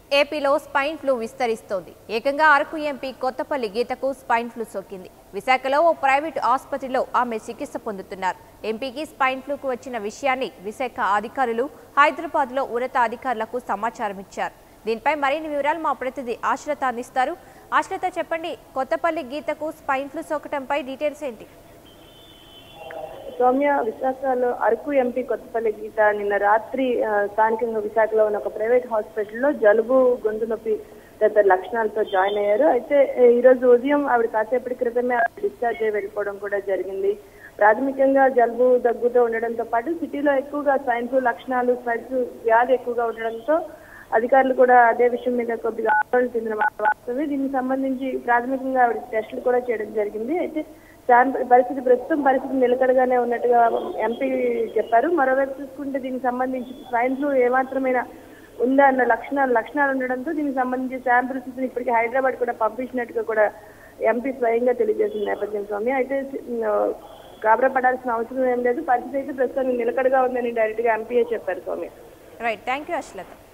ఏపీలో spine flu విస్తరిస్తోంది. ఏకంగా అరకు ఎంపీ కొత్తపల్లి గీతకు స్పైన్ ఫ్లూ సోకింది. విశాఖలో ఓ ప్రైవేటు ఆసుపత్రిలో ఆమె చికిత్స పొందుతున్నారు. ఎంపీకి స్పైన్ ఫ్లూకు వచ్చిన విషయాన్ని విశాఖ అధికారులు హైదరాబాద్లో ఉన్నత అధికారులకు సమాచారం ఇచ్చారు. దీనిపై మరిన్ని వివరాలు మా ప్రతినిధి ఆశ్రిత అందిస్తారు. ఆశ్రిత, చెప్పండి, కొత్తపల్లి గీతకు స్పైన్ ఫ్లూ సోకటంపై డీటెయిల్స్ ఏంటి? సౌమ్య, విశాఖలో అరకు ఎంపీ కొత్తపల్లి గీత నిన్న రాత్రి స్థానికంగా విశాఖలో ఉన్న ఒక ప్రైవేట్ హాస్పిటల్లో జలుబు, గొంతు నొప్పి తదితర లక్షణాలతో జాయిన్ అయ్యారు. అయితే ఈ రోజు ఉదయం ఆవిడ కాసేపటి క్రితమే డిశ్చార్జ్ అయ్యి వెళ్ళిపోవడం కూడా జరిగింది. ప్రాథమికంగా జలుబు, దగ్గుతో ఉండడంతో పాటు సిటీలో ఎక్కువగా స్వైన్ ఫ్లూ లక్షణాలు, స్వైన్ ఫ్లూ వ్యాధి ఎక్కువగా ఉండడంతో అధికారులు కూడా అదే విషయం మీద కొద్దిగా ఆందోళన చెందిన వాస్తవమే. దీనికి సంబంధించి ప్రాథమికంగా ఆవిడ టెస్టులు కూడా చేయడం జరిగింది. అయితే ప్రస్తుతం పరిస్థితి నిలకడగానే ఉన్నట్టుగా ఎంపీ చెప్పారు. మరోవైపు చూసుకుంటే దీనికి సంబంధించి స్వైన్ ఫ్లూ ఏమాత్రమైనా ఉందా అన్న లక్షణాలు ఉండడంతో దీనికి సంబంధించి శాంపిల్స్ ఇప్పటికీ హైదరాబాద్ కూడా పంపించినట్టుగా కూడా ఎంపీ స్వయంగా తెలియజేసిన నేపథ్యం స్వామి. అయితే గాబరా పడాల్సిన అవసరం ఏం లేదు, పరిస్థితి అయితే ప్రస్తుతానికి నిలకడగా ఉందని డైరెక్ట్ గా ఎంపీఏ చెప్పారు స్వామి. Right, thank you అశ్లత.